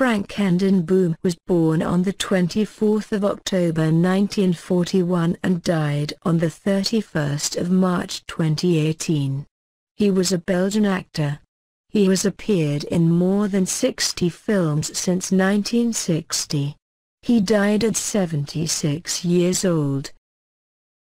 Frank Aendenboom was born on the 24th of October 1941 and died on the 31st of March 2018. He was a Belgian actor. He has appeared in more than 60 films since 1960. He died at 76 years old.